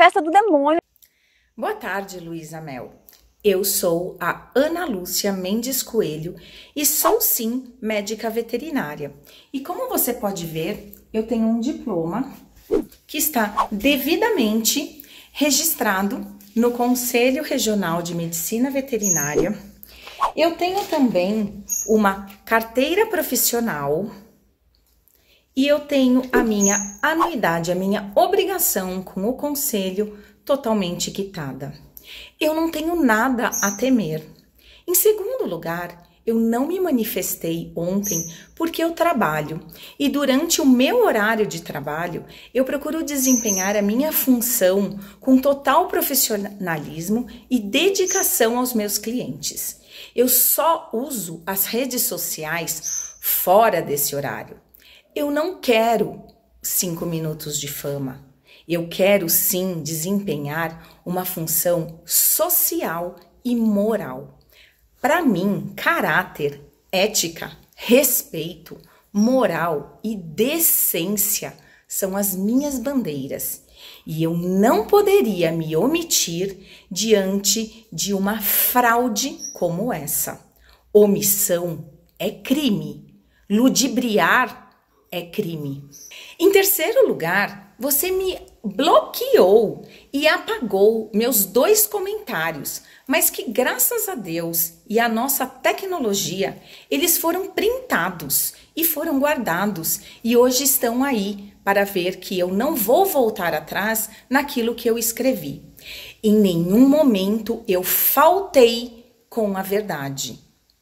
festa do demônio. Boa tarde, Luísa Mel. Eu sou a Ana Lúcia Mendes Coelho e sou sim médica veterinária. E como você pode ver, eu tenho um diploma que está devidamente registrado no Conselho Regional de Medicina Veterinária. Eu tenho também uma carteira profissional e eu tenho a minha anuidade, a minha obrigação com o Conselho totalmente quitada. Eu não tenho nada a temer. Em segundo lugar, eu não me manifestei ontem porque eu trabalho e durante o meu horário de trabalho eu procuro desempenhar a minha função com total profissionalismo e dedicação aos meus clientes. Eu só uso as redes sociais fora desse horário. Eu não quero 5 minutos de fama. Eu quero sim desempenhar uma função social e moral. Para mim, caráter, ética, respeito, moral e decência são as minhas bandeiras. E eu não poderia me omitir diante de uma fraude como essa. Omissão é crime. Ludibriar é crime. Em terceiro lugar, você me bloqueou e apagou meus 2 comentários, mas que graças a Deus e a nossa tecnologia, eles foram printados e foram guardados e hoje estão aí para ver que eu não vou voltar atrás naquilo que eu escrevi. Em nenhum momento eu faltei com a verdade.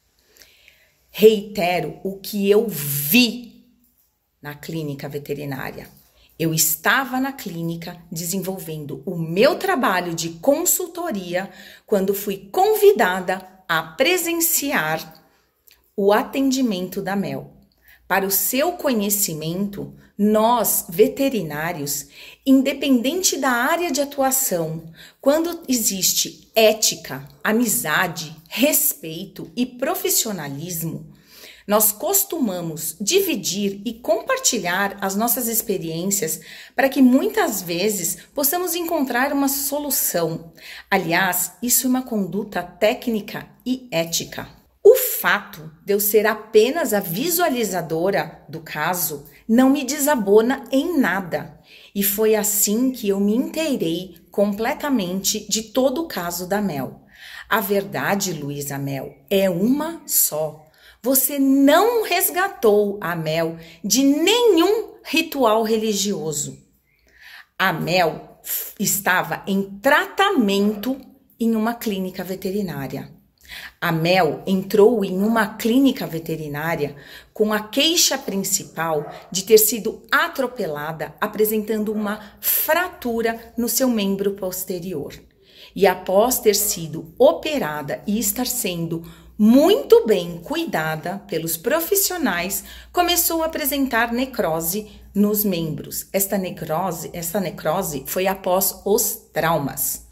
Reitero o que eu vi na clínica veterinária. Eu estava na clínica desenvolvendo o meu trabalho de consultoria quando fui convidada a presenciar o atendimento da Mel. Para o seu conhecimento, nós, veterinários, independente da área de atuação, quando existe ética, amizade, respeito e profissionalismo, nós costumamos dividir e compartilhar as nossas experiências para que muitas vezes possamos encontrar uma solução. Aliás, isso é uma conduta técnica e ética. O fato de eu ser apenas a visualizadora do caso não me desabona em nada. E foi assim que eu me inteirei completamente de todo o caso da Mel. A verdade, Luísa Mel, é uma só. Você não resgatou a Mel de nenhum ritual religioso. A Mel estava em tratamento em uma clínica veterinária. A Mel entrou em uma clínica veterinária com a queixa principal de ter sido atropelada, apresentando uma fratura no seu membro posterior. E após ter sido operada e estar sendo muito bem cuidada pelos profissionais, começou a apresentar necrose nos membros. Esta necrose foi após os traumas.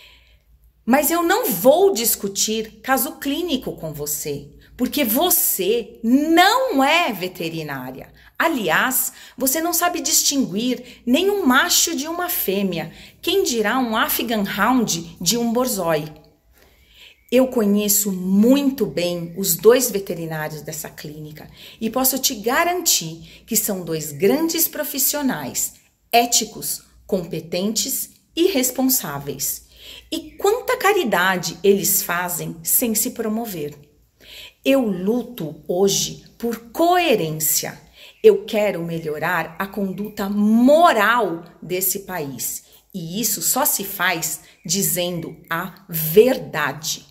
Mas eu não vou discutir caso clínico com você, porque você não é veterinária. Aliás, você não sabe distinguir nem um macho de uma fêmea, quem dirá um Afghan Hound de um Borzoi. Eu conheço muito bem os 2 veterinários dessa clínica e posso te garantir que são 2 grandes profissionais, éticos, competentes e responsáveis. E quanta caridade eles fazem sem se promover. Eu luto hoje por coerência. Eu quero melhorar a conduta moral desse país. E isso só se faz dizendo a verdade.